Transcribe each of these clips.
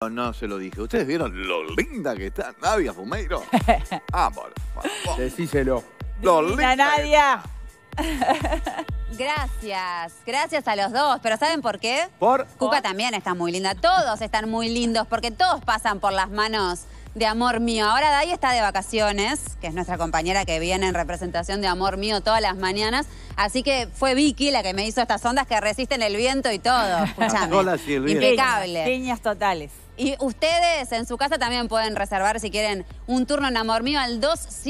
no se lo dije. ¿Ustedes vieron lo linda que está Nadia Fumeiro? Por favor. Decíselo. Lo Divina, linda que Nadia. Gracias a los dos. ¿Pero saben por qué? Cuca también está muy linda. Todos están muy lindos porque todos pasan por las manos de Amor Mío. Ahora Day está de vacaciones, que es nuestra compañera que viene en representación de Amor Mío todas las mañanas. Así que fue Vicky la que me hizo estas ondas que resisten el viento y todo. Escuchame. Hola, Silvia. Impecable. Señas totales. Y ustedes en su casa también pueden reservar, si quieren, un turno en Amor Mío al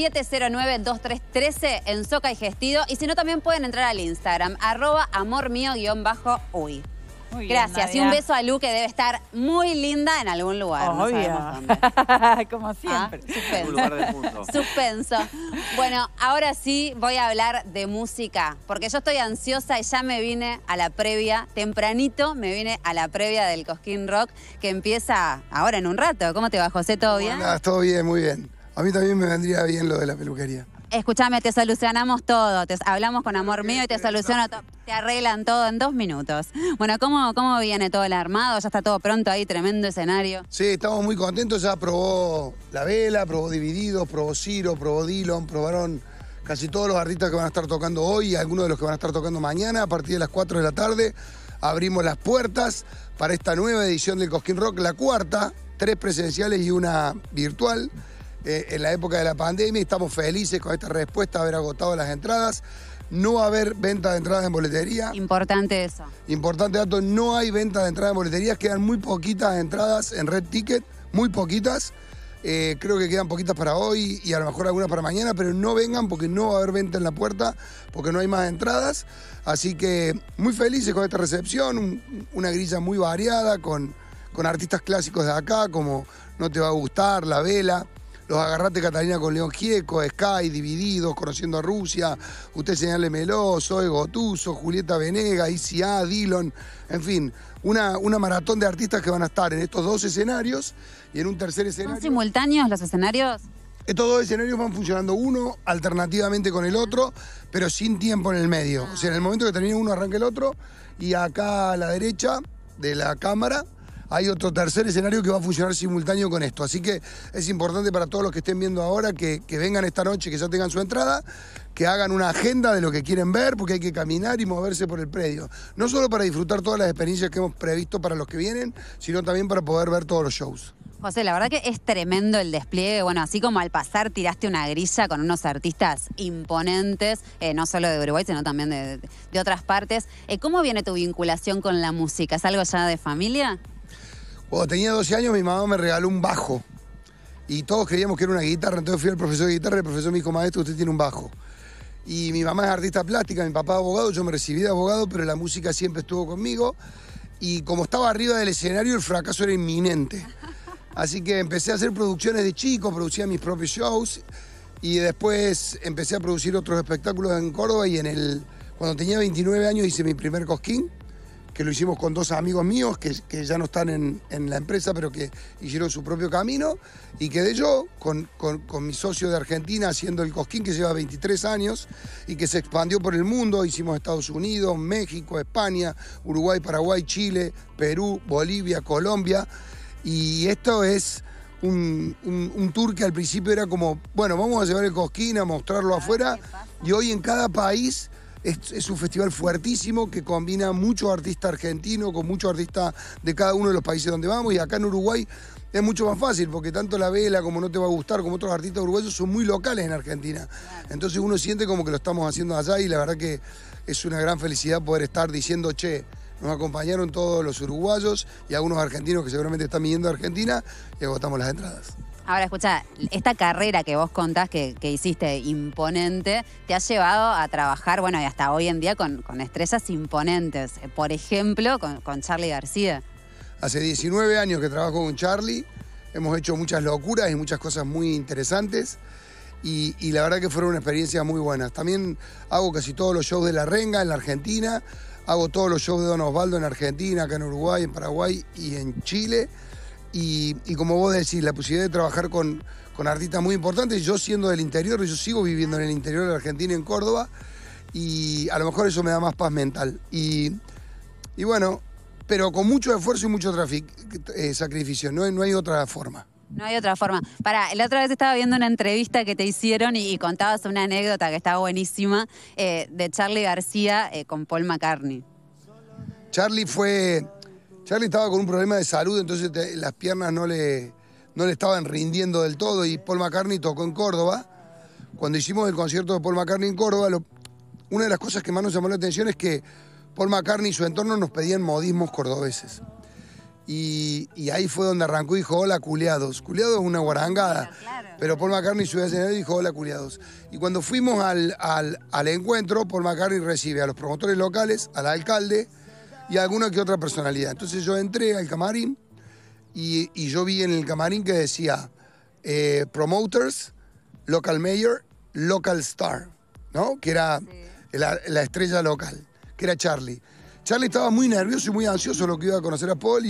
2709-2313 en Soca y Gestido. Y si no, también pueden entrar al Instagram, @amormio_uy. Muy bien, Gracias. Nadia. Y un beso a Lu, que debe estar muy linda en algún lugar. No sabemos dónde. Como siempre. Un lugar del mundo. Suspenso. Bueno, ahora sí voy a hablar de música, porque yo estoy ansiosa y ya me vine a la previa, tempranito me vine a la previa del Cosquín Rock, que empieza ahora en un rato. ¿Cómo te va, José? ¿Todo bien? Nada, todo bien, muy bien. A mí también me vendría bien lo de la peluquería. Escúchame, te solucionamos todo. Hablamos con Amor Mío y te soluciono todo. Te arreglan todo en 2 minutos. Bueno, ¿cómo viene todo el armado? ¿Ya está todo pronto ahí? Tremendo escenario. Sí, estamos muy contentos. Ya probó La Vela, probó Divididos, probó Ciro, probó Dillon, probaron casi todos los artistas que van a estar tocando hoy y algunos de los que van a estar tocando mañana. A partir de las 4 de la tarde abrimos las puertas para esta nueva edición del Cosquín Rock, la cuarta, 3 presenciales y una virtual. En la época de la pandemia, estamos felices con esta respuesta, haber agotado las entradas. No va a haber venta de entradas en boletería. Importante eso. Importante dato, no hay venta de entradas en boleterías, quedan muy poquitas entradas en Red Ticket, muy poquitas. Creo que quedan poquitas para hoy y a lo mejor algunas para mañana, pero no vengan porque no va a haber venta en la puerta, porque no hay más entradas. Así que muy felices con esta recepción, una grilla muy variada con artistas clásicos de acá, como No Te Va a Gustar, La Vela, Los Agarrate Catalina con León Gieco, Sky, Divididos, Conociendo a Rusia, Usted Señálemelo, Zoe Gotuso, Julieta Venega, ICA, Dillon, en fin, una maratón de artistas que van a estar en estos 2 escenarios y en un tercer escenario. ¿Son simultáneos los escenarios? Estos 2 escenarios van funcionando uno alternativamente con el otro, pero sin tiempo en el medio. O sea, en el momento que termina uno arranca el otro y acá a la derecha de la cámara hay otro tercer escenario que va a funcionar simultáneo con esto. Así que es importante para todos los que estén viendo ahora que vengan esta noche, que ya tengan su entrada, que hagan una agenda de lo que quieren ver, porque hay que caminar y moverse por el predio. No solo para disfrutar todas las experiencias que hemos previsto para los que vienen, sino también para poder ver todos los shows. José, la verdad que es tremendo el despliegue. Bueno, así como al pasar tiraste una grilla con unos artistas imponentes, no solo de Uruguay, sino también de otras partes. ¿Cómo viene tu vinculación con la música? ¿Es algo ya de familia? Cuando tenía 12 años mi mamá me regaló un bajo y todos creíamos que era una guitarra, entonces fui al profesor de guitarra y el profesor me dijo, maestro, usted tiene un bajo. Y mi mamá es artista plástica, mi papá abogado, yo me recibí de abogado, pero la música siempre estuvo conmigo y como estaba arriba del escenario el fracaso era inminente. Así que empecé a hacer producciones de chico, producía mis propios shows y después empecé a producir otros espectáculos en Córdoba y cuando tenía 29 años hice mi primer Cosquín, que lo hicimos con 2 amigos míos que ya no están en la empresa, pero que hicieron su propio camino, y quedé yo con mi socio de Argentina haciendo el Cosquín, que lleva 23 años y que se expandió por el mundo. Hicimos Estados Unidos, México, España, Uruguay, Paraguay, Chile, Perú, Bolivia, Colombia, y esto es un tour que al principio era como, bueno, vamos a llevar el Cosquín a mostrarlo afuera, y hoy en cada país es un festival fuertísimo que combina mucho artista argentino con mucho artista de cada uno de los países donde vamos, y acá en Uruguay es mucho más fácil porque tanto La Vela como No Te Va a Gustar como otros artistas uruguayos son muy locales en Argentina. Entonces uno siente como que lo estamos haciendo allá y la verdad que es una gran felicidad poder estar diciendo, che, nos acompañaron todos los uruguayos y algunos argentinos que seguramente están viniendo a Argentina y agotamos las entradas. Ahora, escucha, esta carrera que vos contás que hiciste imponente, te ha llevado a trabajar, bueno, y hasta hoy en día con estrellas imponentes. Por ejemplo, con Charly García. Hace 19 años que trabajo con Charly, hemos hecho muchas locuras y muchas cosas muy interesantes y la verdad que fueron una experiencia muy buenas. También hago casi todos los shows de La Renga en la Argentina, hago todos los shows de Don Osvaldo en Argentina, acá en Uruguay, en Paraguay y en Chile. Y como vos decís, la posibilidad de trabajar con artistas muy importantes, yo siendo del interior, yo sigo viviendo en el interior de la Argentina, en Córdoba, y a lo mejor eso me da más paz mental. Y bueno, pero con mucho esfuerzo y mucho sacrificio. No hay otra forma. No hay otra forma. Pará, la otra vez estaba viendo una entrevista que te hicieron y contabas una anécdota que estaba buenísima de Charly García con Paul McCartney. Charly estaba con un problema de salud, entonces las piernas no le estaban rindiendo del todo y Paul McCartney tocó en Córdoba. Cuando hicimos el concierto de Paul McCartney en Córdoba, una de las cosas que más nos llamó la atención es que Paul McCartney y su entorno nos pedían modismos cordobeses. Y ahí fue donde arrancó y dijo, hola, culiados. Culiados es una guarangada. Claro. Pero Paul McCartney subió al escenario y dijo, hola, culiados. Y cuando fuimos al encuentro, Paul McCartney recibe a los promotores locales, al alcalde y a alguna que otra personalidad. Entonces yo entré al camarín y yo vi en el camarín que decía promoters, local mayor, local star, ¿no? Que era la estrella local, que era Charly. Charly estaba muy nervioso y muy ansioso lo que iba a conocer a Paul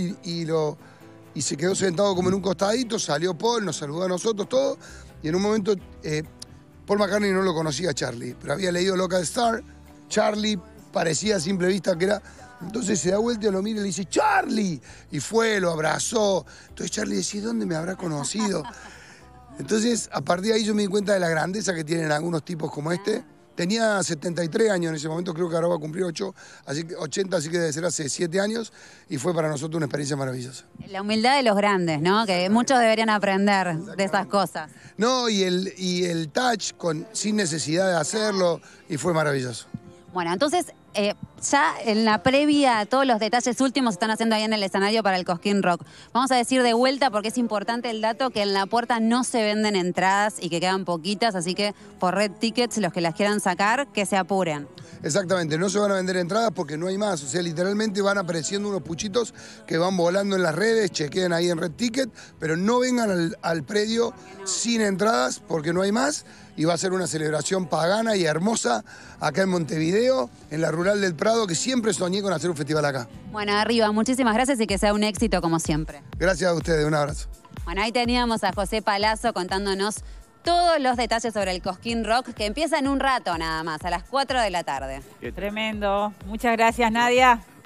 y se quedó sentado como en un costadito, salió Paul, nos saludó a nosotros todos y en un momento Paul McCartney no lo conocía a Charly, pero había leído Local Star, Charly parecía a simple vista que era, entonces se da vuelta y lo mira y le dice ¡Charly! Y fue, lo abrazó, entonces Charly decía ¿dónde me habrá conocido? Entonces a partir de ahí yo me di cuenta de la grandeza que tienen algunos tipos como este. Tenía 73 años en ese momento, creo que ahora va a cumplir 80, así que debe ser hace 7 años, y fue para nosotros una experiencia maravillosa. La humildad de los grandes, ¿no? Que muchos deberían aprender de esas cosas. No, y el touch sin necesidad de hacerlo, y fue maravilloso. Bueno, entonces, ya en la previa, todos los detalles últimos se están haciendo ahí en el escenario para el Cosquín Rock. Vamos a decir de vuelta, porque es importante el dato, que en la puerta no se venden entradas y que quedan poquitas, así que por Red Tickets, los que las quieran sacar, que se apuren. Exactamente, no se van a vender entradas porque no hay más, o sea, literalmente van apareciendo unos puchitos que van volando en las redes, chequeen ahí en Red Ticket, pero no vengan al predio sin entradas porque no hay más. Y va a ser una celebración pagana y hermosa acá en Montevideo, en la Rural del Prado, que siempre soñé con hacer un festival acá. Bueno, arriba, muchísimas gracias y que sea un éxito como siempre. Gracias a ustedes, un abrazo. Bueno, ahí teníamos a José Palazzo contándonos todos los detalles sobre el Cosquín Rock, que empieza en un rato nada más, a las 4 de la tarde. Qué tremendo. Muchas gracias, Nadia.